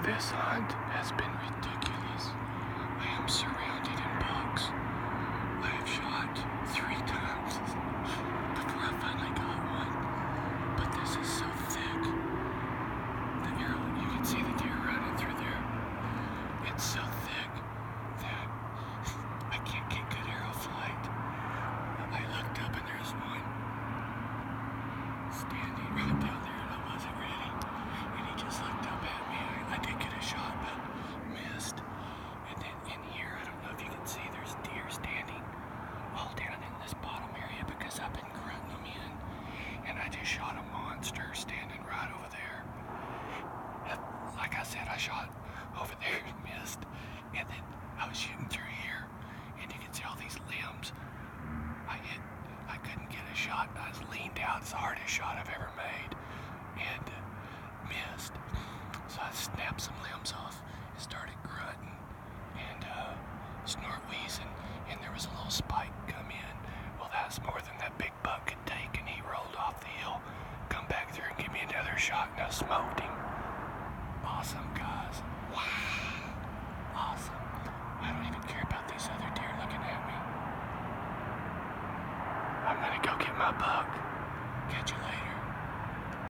This hunt has been ridiculous. I am surrounded in bucks. I have shot 3 times before I finally got one. But this is so thick. The arrow, you can see the deer running through there. It's so thick that I can't get good arrow flight. I looked up and there's one standing right down there and I wasn't ready. And he just looked up at me. I did get a shot but missed. And then in here, I don't know if you can see, there's deer standing all down in this bottom area because I've been grunting them in. And I just shot a monster standing right over there. And like I said, I shot over there and missed. And then I was shooting through here and you can see all these limbs. I couldn't get a shot. I was leaned out. It's the hardest shot I've ever made. And missed. So I snapped some limbs off and started grunting and snort wheezing. And there was a little spike come in. Well, that's more than that big buck could take. And he rolled off the hill, come back through and give me another shot. And I smoked him. Awesome, guys. Wow. Awesome. I don't even care about these other deer looking at me. I'm gonna go get my buck. Catch you later.